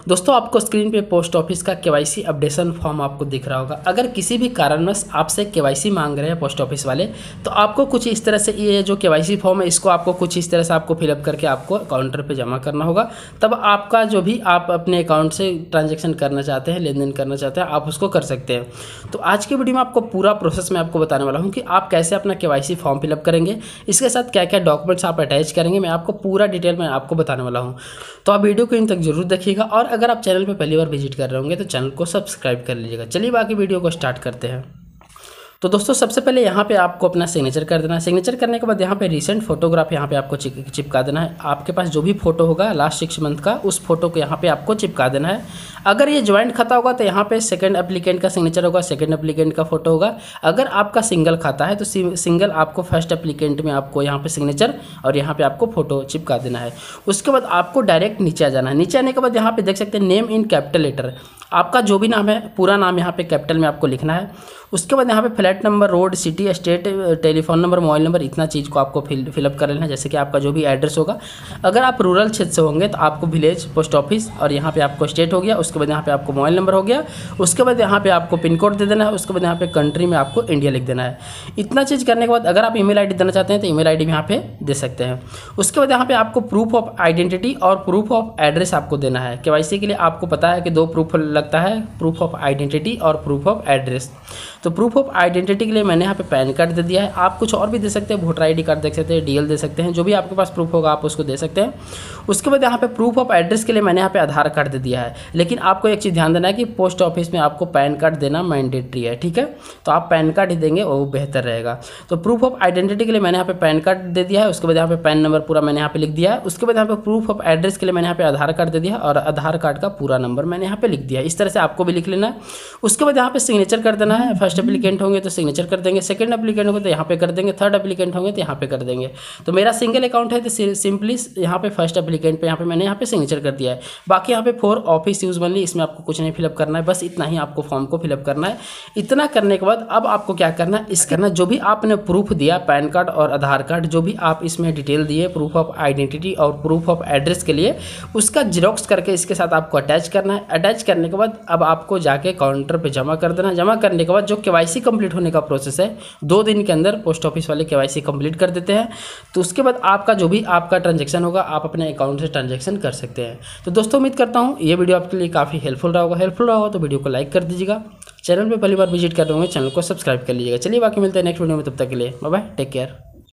दोस्तों आपको स्क्रीन पे पोस्ट ऑफिस का केवाईसी अपडेशन फॉर्म आपको दिख रहा होगा। अगर किसी भी कारणवश आपसे केवाईसी मांग रहे हैं पोस्ट ऑफिस वाले, तो आपको कुछ इस तरह से ये जो केवाईसी फॉर्म है इसको आपको कुछ इस तरह से आपको फिलअप करके आपको काउंटर पे जमा करना होगा। तब आपका जो भी आप अपने अकाउंट से ट्रांजेक्शन करना चाहते हैं, लेन देन करना चाहते हैं, आप उसको कर सकते हैं। तो आज की वीडियो में आपको पूरा प्रोसेस मैं आपको बताने वाला हूँ कि आप कैसे अपना केवाईसी फॉर्म फिलअप करेंगे, इसके साथ क्या क्या डॉक्यूमेंट्स आप अटैच करेंगे, मैं आपको पूरा डिटेल में आपको बताने वाला हूँ। तो आप वीडियो को इन तक जरूर देखिएगा और अगर आप चैनल पर पहली बार विजिट कर रहे होंगे तो चैनल को सब्सक्राइब कर लीजिएगा। चलिए बाकी वीडियो को स्टार्ट करते हैं। तो दोस्तों सबसे पहले यहाँ पे आपको अपना सिग्नेचर कर देना है। सिग्नेचर करने के बाद यहाँ पे रिसेंट फोटोग्राफ यहाँ पे आपको चिपका देना है। आपके पास जो भी फोटो होगा लास्ट 6 मंथ का, उस फोटो को यहाँ पे आपको चिपका देना है। अगर ये ज्वाइंट खाता होगा तो यहाँ पे सेकंड एप्लीकेंट का सिग्नेचर होगा, सेकंड एप्लीकेंट का फोटो होगा। अगर आपका सिंगल खाता है तो सिंगल आपको फर्स्ट एप्लीकेंट में आपको यहाँ पे सिग्नेचर और यहाँ पे आपको फोटो चिपका देना है। उसके बाद आपको डायरेक्ट नीचे आ जाना है। नीचे आने के बाद यहाँ पे देख सकते हैं नेम इन कैपिटल लेटर, आपका जो भी नाम है पूरा नाम यहाँ पे कैपिटल में आपको लिखना है। उसके बाद यहाँ पे flat number, road, city, state, telephone number, mobile number, इतना चीज़ को आपको फिलअप कर लेना है। जैसे कि आपका जो भी एड्रेस होगा, अगर आप रूरल क्षेत्र से होंगे तो आपको विलेज पोस्ट ऑफिस और यहाँ पे आपको स्टेट हो गया। उसके बाद यहाँ पे आपको मोबाइल नंबर हो गया। उसके बाद यहाँ पे आपको पिन कोड दे देना है। उसके बाद यहाँ पे कंट्री में आपको इंडिया लिख देना है। इतना चीज़ करने के बाद अगर आप ईमेल आईडी देना चाहते हैं तो ईमेल आईडी भी यहाँ पे दे सकते हैं। उसके बाद यहाँ पे आपको प्रूफ ऑफ आइडेंटिटी और प्रूफ ऑफ एड्रेस आपको देना है। केवाईसी के लिए आपको पता है कि 2 प्रूफ लगता है, प्रूफ ऑफ आइडेंटिटी और प्रूफ ऑफ एड्रेस। तो प्रूफ ऑफ आइडेंटिटी के लिए मैंने यहाँ पे पैन कार्ड दे दिया है। आप कुछ और भी दे सकते हैं, वोटर आईडी कार्ड दे सकते हैं, डीएल दे सकते हैं, जो भी आपके पास प्रूफ होगा आप उसको दे सकते हैं। उसके बाद यहाँ पे प्रूफ ऑफ एड्रेस के लिए मैंने यहाँ पे आधार कार्ड दे दिया है। लेकिन आपको एक चीज़ ध्यान देना है कि पोस्ट ऑफिस में आपको पैन कार्ड देना मैंडेटरी है, ठीक है। तो आप पैन कार्ड ही देंगे वो बेहतर रहेगा। तो प्रूफ ऑफ आइडेंटिटी के लिए मैंने यहाँ पे पैन कार्ड दे दिया है। उसके बाद यहाँ पे पैन नंबर पूरा मैंने यहाँ पे लिख दिया है। उसके बाद यहाँ पे प्रूफ ऑफ एड्रेस के लिए मैंने यहाँ पे आधार कार्ड दे दिया और आधार कार्ड का पूरा नंबर मैंने यहाँ पे लिख दिया है। इस तरह से आपको भी लिख लेना है। उसके बाद यहाँ पे सिग्नेचर कर देना है। फर्स्ट एप्लीकेंट होंगे तो सिग्नेचर कर देंगे, सेकंड एप्लीकेंट होंगे तो यहाँ पे कर देंगे, थर्ड एप्लीकेंट होंगे तो यहाँ पे कर देंगे। तो मेरा सिंगल अकाउंट है तो सिंपली यहाँ पे फर्स्ट एप्लीकेंट पे यहाँ पे मैंने यहाँ पे सिग्नेचर कर दिया है। बाकी यहाँ पे फॉर ऑफिस यूज ओनली, इसमें आपको कुछ नहीं फिलअप करना है, बस इतना ही आपको फॉर्म को फिलअप करना है। इतना करने के बाद अब आपको क्या करना है, इस करना जो भी आपने प्रूफ दिया, पैन कार्ड और आधार कार्ड, जो भी आप इसमें डिटेल दिए प्रूफ ऑफ आइडेंटिटी और प्रूफ ऑफ एड्रेस के लिए, उसका जिरोक्स करके इसके साथ आपको अटैच करना है। अटैच करने के बाद अब आपको जाके काउंटर पे जमा कर देना। जमा करने के बाद जो केवाईसी कंप्लीट होने का प्रोसेस है, 2 दिन के अंदर पोस्ट ऑफिस वाले केवाईसी कंप्लीट कर देते हैं। तो उसके बाद आपका जो भी आपका ट्रांजैक्शन होगा आप अपने अकाउंट से ट्रांजैक्शन कर सकते हैं। तो दोस्तों उम्मीद करता हूँ ये वीडियो आपके लिए काफ़ी हेल्पफुल रहा होगा। तो वीडियो को लाइक कर दीजिएगा। चैनल पे पहली बार विजिट कर रहे होंगे, चैनल को सब्सक्राइब कर लीजिएगा। चलिए बाकी मिलते हैं नेक्स्ट वीडियो में, तब तक के लिए बाय बाय, टेक केयर।